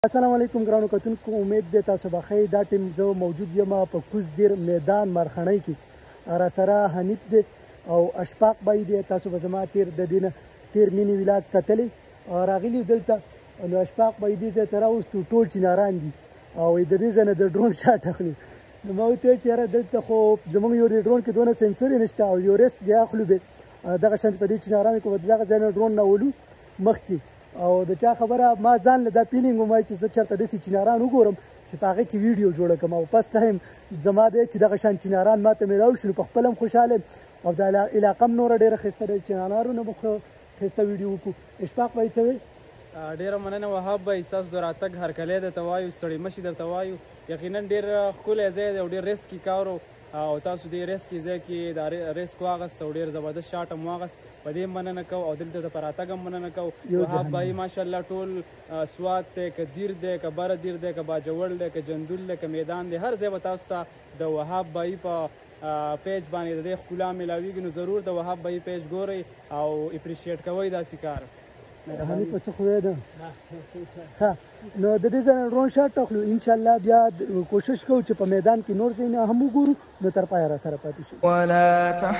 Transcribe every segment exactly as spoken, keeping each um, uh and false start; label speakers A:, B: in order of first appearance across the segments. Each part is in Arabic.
A: السلام علیکم ګرانو کتونکو، امید ده تاسو بخیر. دا ټیم زه موجود یم په کوز دیر میدان مرخنۍ کې. را سره حنیف دی او اشفاق بای دی. تاسو به زما تیر د دې نه تیر مینی ولاګ کتلی راغلي دلته. نو اشفاق بای دی ځای ته راوستو، ټول چیناران دي او د دې ځای نه د ډرون شاټ اخلي. نو ما ورته وویل چې یاره دلته خو زموږ یو د ډرون کې دونه سینسر یې نشته او یو ریسک دی اخلو به دغه شانتې په دې چینارانو کې به د دغه ځای نه ډرون نه ولو مخکې. او د چا خبره ما ځان له دا فیلینګ ومای چې زه چېرته داسې چیناران وګورم چې په هغې کې ویډیو جوړه کړم. او فسټ ټایم زما دی چې دغه شان چیناران ما ته میلاو شي، نو په خپله هم خوشحاله یم او دا علاقه هم نوره ډېره ښایسته ده. چینارانو به ښایسته ویډیو وکړو. اشفاق بهی څه وایي؟
B: ډېره مننه وهاب بهی، ستاسو د راتګ هرکلی درته وایو، ستړی مه شي درته وایو. یقینا ډېر ښکلی ځای دی او ډېر ریسکي کار او تاسو دې ریسکي ځای کې دا ریسک واغست او ډېر زبردست شاټ هم واغست. په دې مننه کوو او دلته د په راتګ هم مننه کوو. وهاب بهی ماشاءالله ټول سوات دی، که دیر دی، که بره دیر دی، که باجوړ دی، که جندول دی، که میدان دی، هر ځای به تاسو ته د وهاب بهی په پیج باندې د دې ښکلا میلاویږي. نو ضرور د وهاب بهی پیج ګورئ او اپریشیټ کوئ داسې کار.
A: حنیفه څه خو ده؟ ښه، نو د دې ځای نه ډرون شاټ اخلو. انشاءالله بیا کوشش کوو چې په میدان کې نور ځایونه هم وګورو. نو تر پایه را سره پاتې شئ.
C: ولا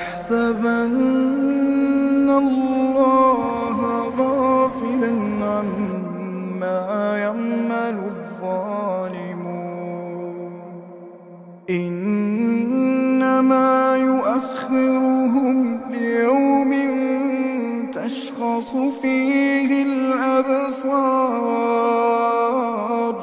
C: تحسبن الله غافلا عما يعمل الظالمون إنما يؤخرهم ليوم تشخص فيه الأبصار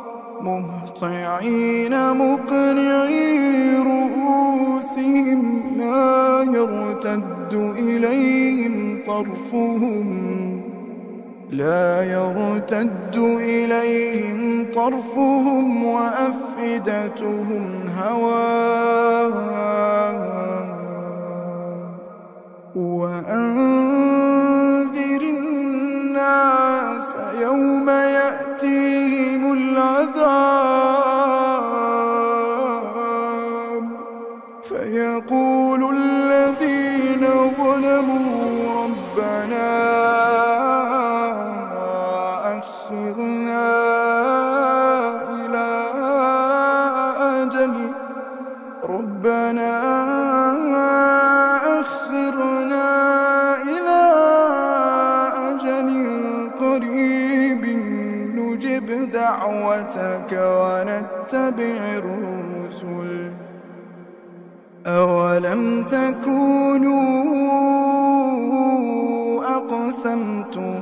C: مهطعين مقنعي رؤوسهم لا يرتد إليهم طرفهم لا يرتد إليهم طرفهم وأفئدتهم هواء وأنذر الناس يوم يأتيهم العذاب فيقول الذين ظلموا ربنا أخرنا إلى أجل ربنا أخرنا إلى أجل قريب نجب دعوتك ونتبع الرسل أولم تكونوا أقسمتم